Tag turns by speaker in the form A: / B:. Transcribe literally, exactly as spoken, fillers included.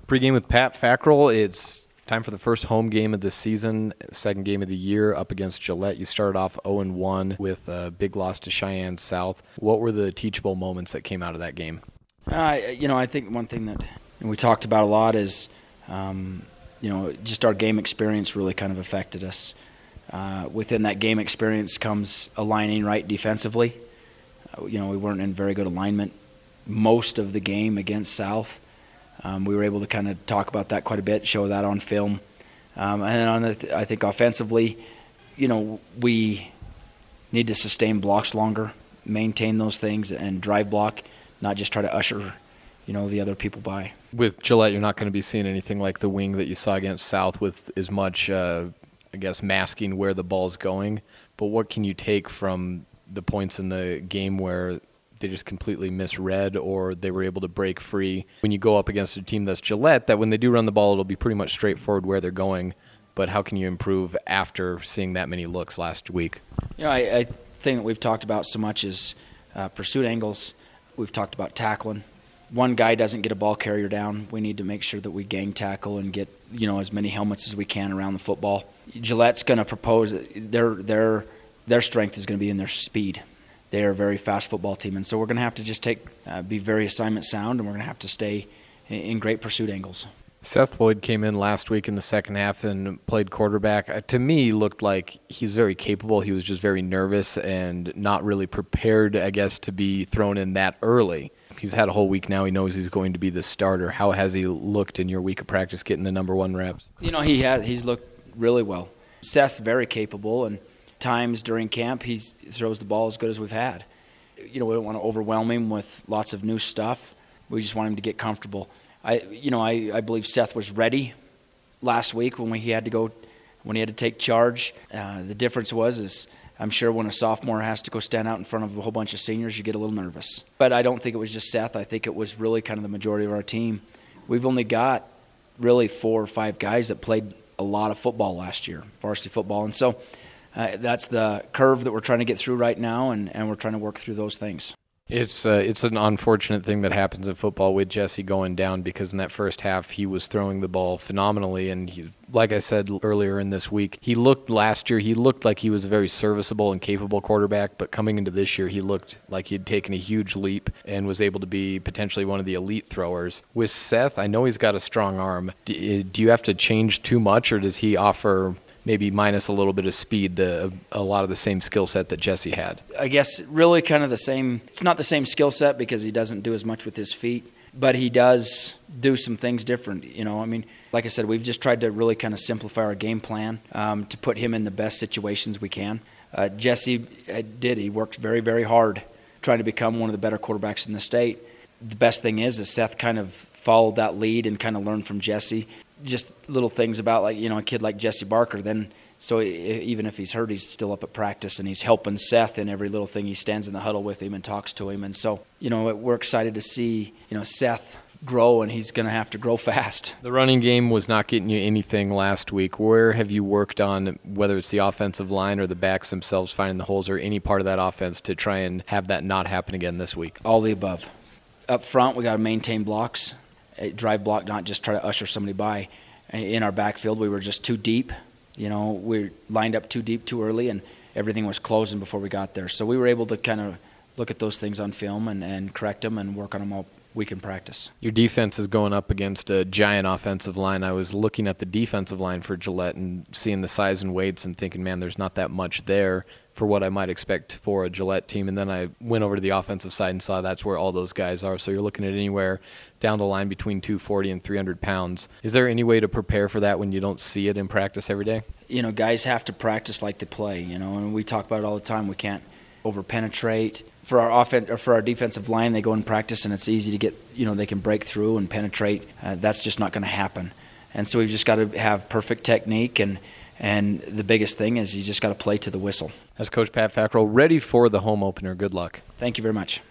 A: Pre-game with Pat Fackrell. It's time for the first home game of the season, second game of the year up against Gillette. You started off oh and one with a big loss to Cheyenne South. What were the teachable moments that came out of that game?
B: Uh, you know, I think one thing that we talked about a lot is, um, you know, just our game experience really kind of affected us. Uh, within that game experience comes aligning right defensively. Uh, you know, we weren't in very good alignment most of the game against South. Um, we were able to kind of talk about that quite a bit, show that on film. Um, and on the, I think offensively, you know, we need to sustain blocks longer, maintain those things, and drive block, not just try to usher, you know, the other people by.
A: With Gillette, you're not going to be seeing anything like the wing that you saw against South with as much, uh, I guess, masking where the ball's going. But what can you take from the points in the game where they just completely misread or they were able to break free? When you go up against a team that's Gillette, that when they do run the ball, it'll be pretty much straightforward where they're going. But how can you improve after seeing that many looks last week?
B: You know, I, I think that we've talked about so much is uh, pursuit angles. We've talked about tackling. One guy doesn't get a ball carrier down. We need to make sure that we gang tackle and get, you know, as many helmets as we can around the football. Gillette's going to propose their their their strength is going to be in their speed. They are a very fast football team, and so we're going to have to just take, uh, be very assignment sound, and we're going to have to stay in, in great pursuit angles.
A: Seth Lloyd came in last week in the second half and played quarterback. Uh, to me, looked like he's very capable. He was just very nervous and not really prepared, I guess, to be thrown in that early. He's had a whole week now. He knows he's going to be the starter. How has he looked in your week of practice getting the number one reps?
B: You know, he has, he's looked really well. Seth's very capable, and times during camp he throws the ball as good as we've had. You know, we don't want to overwhelm him with lots of new stuff. We just want him to get comfortable. I, you know, I, I believe Seth was ready last week when we, he had to go, when he had to take charge. Uh, the difference was, is I'm sure when a sophomore has to go stand out in front of a whole bunch of seniors, you get a little nervous. But I don't think it was just Seth. I think it was really kind of the majority of our team. We've only got really four or five guys that played a lot of football last year, varsity football, and so Uh, that's the curve that we're trying to get through right now, and, and we're trying to work through those things.
A: It's uh, it's an unfortunate thing that happens in football with Jesse going down, because in that first half he was throwing the ball phenomenally, and he, like I said earlier in this week, he looked last year, he looked like he was a very serviceable and capable quarterback, but coming into this year he looked like he had taken a huge leap and was able to be potentially one of the elite throwers. With Seth, I know he's got a strong arm. Do, do you have to change too much, or does he offer maybe minus a little bit of speed, the a lot of the same skill set that Jesse had?
B: I guess really kind of the same. It's not the same skill set because he doesn't do as much with his feet, but he does do some things different. You know, I mean, like I said, we've just tried to really kind of simplify our game plan um, to put him in the best situations we can. Uh, Jesse did. He worked very, very hard trying to become one of the better quarterbacks in the state. The best thing is, is Seth kind of followed that lead and kind of learned from Jesse. Just little things about, like, you know, a kid like Jesse Barker, then so even if he's hurt, he's still up at practice and he's helping Seth in every little thing. He stands in the huddle with him and talks to him, and so, you know, we're excited to see, you know, Seth grow, and he's going to have to grow fast.
A: The running game was not getting you anything last week. Where have you worked on, whether it's the offensive line or the backs themselves finding the holes, or any part of that offense to try and have that not happen again this week?
B: All the above. Up front, we got to maintain blocks. Drive block, not just try to usher somebody by. In our backfield, we were just too deep. You know, we lined up too deep too early, and everything was closing before we got there. So we were able to kind of look at those things on film and, and correct them and work on them all week in practice.
A: Your defense is going up against a giant offensive line. I was looking at the defensive line for Gillette and seeing the size and weights and thinking, man, there's not that much there for what I might expect for a Gillette team. And then I went over to the offensive side and saw that's where all those guys are. So you're looking at anywhere down the line between two forty and three hundred pounds. Is there any way to prepare for that when you don't see it in practice every day?
B: You know, guys have to practice like they play, you know, and we talk about it all the time. We can't over-penetrate. For our offense, or for our defensive line, they go in practice and it's easy to get, you know, they can break through and penetrate. Uh, that's just not going to happen. And so we've just got to have perfect technique, and and the biggest thing is you just got to play to the whistle.
A: As Coach Pat Fackrell ready for the home opener. Good luck.
B: Thank you very much.